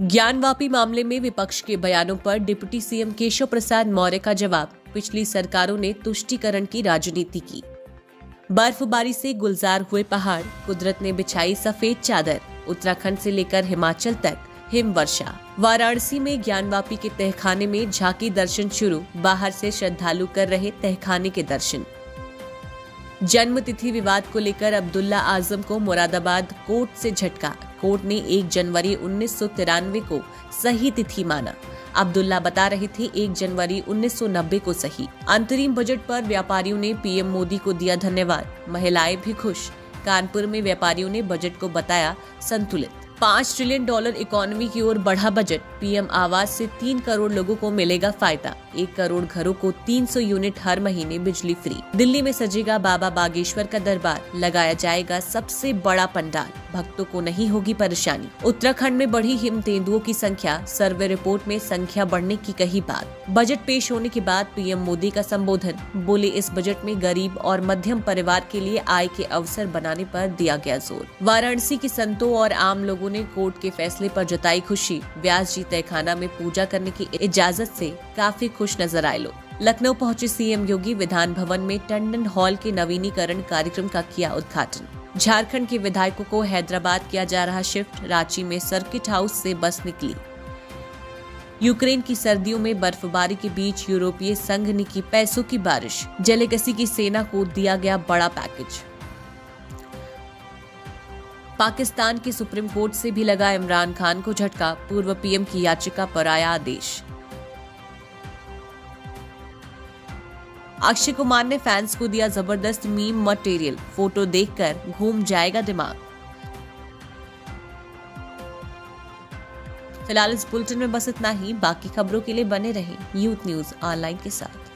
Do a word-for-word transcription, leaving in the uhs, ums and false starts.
ज्ञानवापी मामले में विपक्ष के बयानों पर डिप्टी सीएम केशव प्रसाद मौर्य का जवाब। पिछली सरकारों ने तुष्टीकरण की राजनीति की। बर्फबारी से गुलजार हुए पहाड़, कुदरत ने बिछाई सफेद चादर। उत्तराखंड से लेकर हिमाचल तक हिमवर्षा। वाराणसी में ज्ञानवापी के तहखाने में झांकी दर्शन शुरू। बाहर से श्रद्धालु कर रहे तहखाने के दर्शन। जन्म तिथि विवाद को लेकर अब्दुल्ला आजम को मुरादाबाद कोर्ट से झटका। कोर्ट ने एक जनवरी उन्नीस सौ तिरानवे को सही तिथि माना। अब्दुल्ला बता रहे थे एक जनवरी उन्नीस सौ नब्बे को सही। अंतरिम बजट पर व्यापारियों ने पीएम मोदी को दिया धन्यवाद। महिलाएं भी खुश। कानपुर में व्यापारियों ने बजट को बताया संतुलित। पाँच ट्रिलियन डॉलर इकोनॉमी की ओर बढ़ा बजट। पीएम आवास से तीन करोड़ लोगों को मिलेगा फायदा। एक करोड़ घरों को तीन सौ यूनिट हर महीने बिजली फ्री। दिल्ली में सजेगा बाबा बागेश्वर का दरबार। लगाया जाएगा सबसे बड़ा पंडाल। भक्तों को नहीं होगी परेशानी। उत्तराखंड में बढ़ी हिम तेंदुओं की संख्या। सर्वे रिपोर्ट में संख्या बढ़ने की कही बात। बजट पेश होने के बाद पीएम मोदी का संबोधन। बोले इस बजट में गरीब और मध्यम परिवार के लिए आय के अवसर बनाने पर दिया गया जोर। वाराणसी के संतों और आम लोगों ने कोर्ट के फैसले पर जताई खुशी। व्यास जी तहखाना में पूजा करने की इजाजत से काफी खुश नजर आए लोग। लखनऊ पहुंचे सीएम योगी। विधान भवन में टंडन हॉल के नवीनीकरण कार्यक्रम का किया उद्घाटन। झारखंड के विधायकों को हैदराबाद किया जा रहा शिफ्ट। रांची में सर्किट हाउस से बस निकली। यूक्रेन की सर्दियों में बर्फबारी के बीच यूरोपीय संघ ने की पैसों की बारिश। जेलेगसी की सेना को दिया गया बड़ा पैकेज। पाकिस्तान की सुप्रीम कोर्ट से भी लगा इमरान खान को झटका। पूर्व पीएम की याचिका पर आया आदेश। अक्षय कुमार ने फैंस को दिया जबरदस्त मीम मटेरियल। फोटो देखकर घूम जाएगा दिमाग। फिलहाल इस बुलेटिन में बस इतना ही। बाकी खबरों के लिए बने रहें यूथ न्यूज ऑनलाइन के साथ।